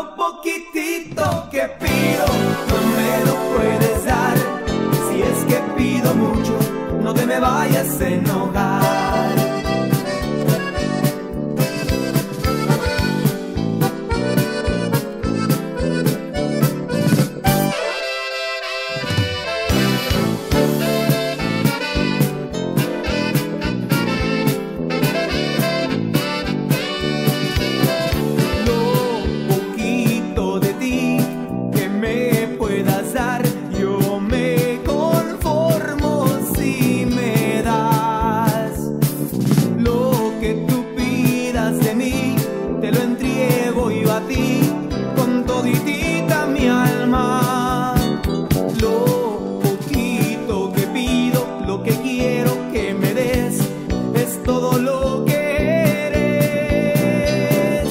Lo poquitito que pido no me lo puedes dar. Si es que pido mucho, no te me vayas a enojar. Te lo entrego yo a ti con toditita mi alma. Lo poquito que pido, lo que quiero que me des, es todo lo que eres.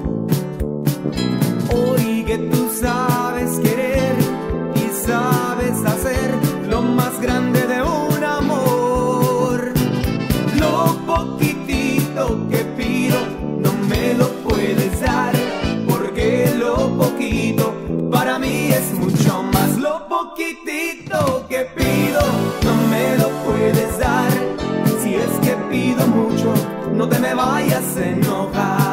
Hoy que tú sabes querer y sabes hacer lo más grande de un amor. Lo poquitito que pido no me lo puedes dar, porque lo poquito para mí es mucho más. Lo poquitito que pido no me lo puedes dar. Si es que pido mucho, no te me vayas a enojar.